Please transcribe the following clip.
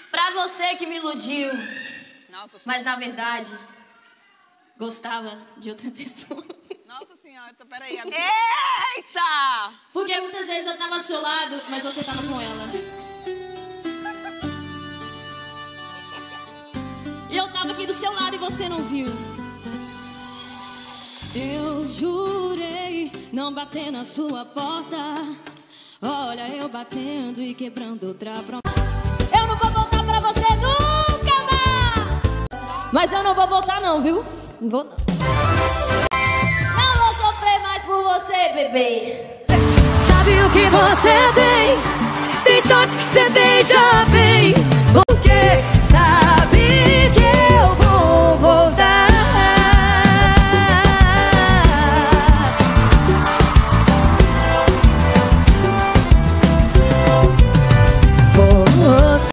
Pra você que me iludiu. Nossa mas na verdade, gostava de outra pessoa. Nossa senhora, então peraí. Eita! Porque muitas vezes eu tava do seu lado, mas você tava com ela. E eu tava aqui do seu lado e você não viu. Eu jurei não bater na sua porta. Olha eu batendo e quebrando outra promessa. Eu não vou voltar pra você nunca mais. Mas eu não vou voltar não, viu? Não vou não. Não vou sofrer mais por você, bebê. Sabe o que você tem? Tem sorte que você beija